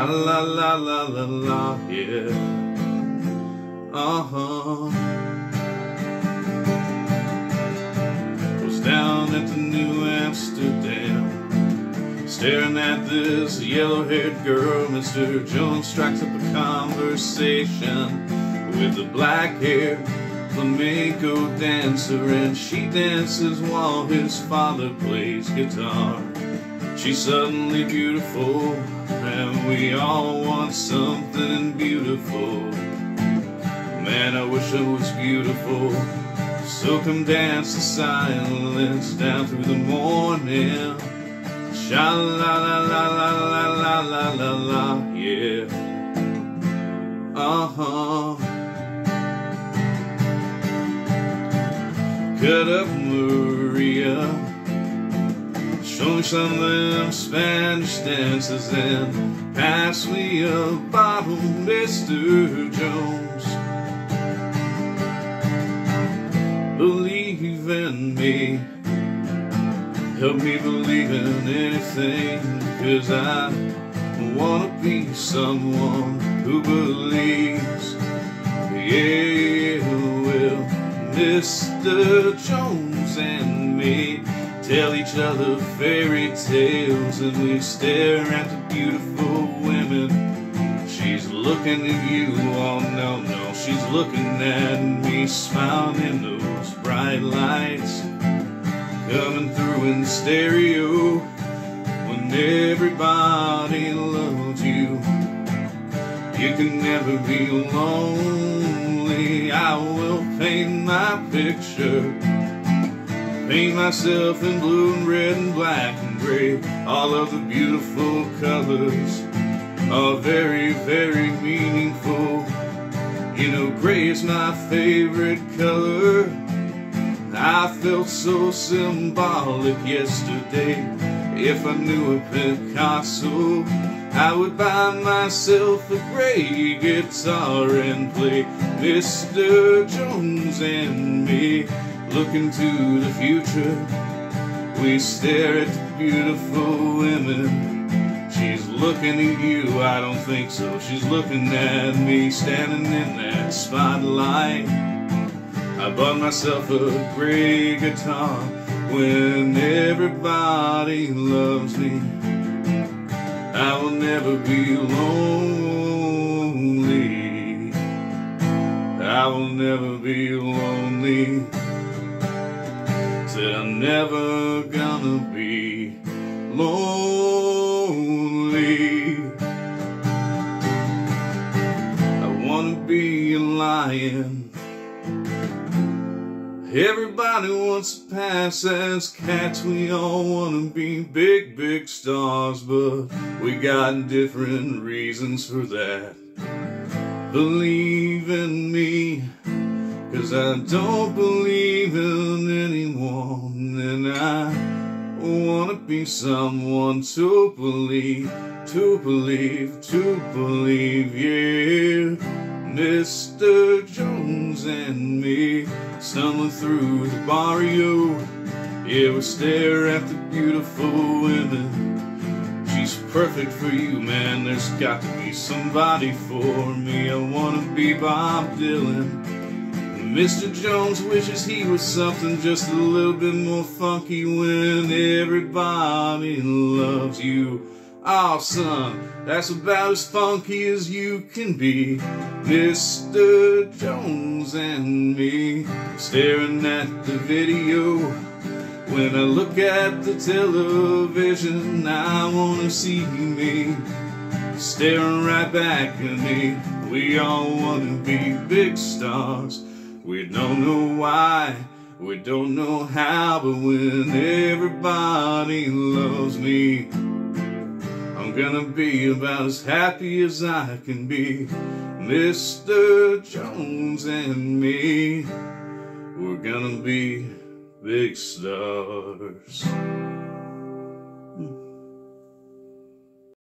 la la la la la, yeah. Was down at the New Amsterdam, staring at this yellow-haired girl. Mr. Jones strikes up a conversation with the black-haired flamenco dancer, and she dances while his father plays guitar. She's suddenly beautiful, and we all want something beautiful. Man, I wish I was beautiful, so come dance the silence down through the morning. Sha-la-la-la-la-la-la-la-la-la, yeah. Cut up Maria, show me some of them Spanish dances, and pass me a bottle, Mr. Jones. Believe in me, help me believe in anything, 'cause I wanna be someone who believes. Yeah, well, Mr. Jones and me tell each other fairy tales, and we stare at the beautiful women. She's looking at you, oh no, no, she's looking at me, smiling in those bright lights coming through in stereo. When everybody loves you, you can never be lonely. I will paint my picture, paint myself in blue and red and black and gray. All of the beautiful colors are very, very meaningful. You know, gray is my favorite color. I felt so symbolic yesterday. If I knew a Picasso, I would buy myself a gray guitar and play Mr. Jones and me. Look into the future, we stare at the beautiful women. She's looking at you, I don't think so. She's looking at me, standing in that spotlight. I bought myself a gray guitar. When everybody loves me, I will never be lonely. I will never be lonely. Said I'm never gonna be lonely. I wanna be a lion. Everybody wants to pass as cats. We all wanna be big, big stars, but we got different reasons for that. Believe in me, 'cause I don't believe in anyone, and I wanna be someone to believe, to believe, to believe, yeah. Mr. Jones and me, stumbling through the barrio. Yeah, we stare at the beautiful women. She's perfect for you, man, there's got to be somebody for me. I wanna be Bob Dylan. Mr. Jones wishes he was something just a little bit more funky. When everybody loves you, oh son, that's about as funky as you can be. Mr. Jones and me, staring at the video. When I look at the television, I wanna see me staring right back at me. We all wanna be big stars. We don't know why, we don't know how, but when everybody loves me, I'm gonna be about as happy as I can be. Mr. Jones and me, we're gonna be big stars.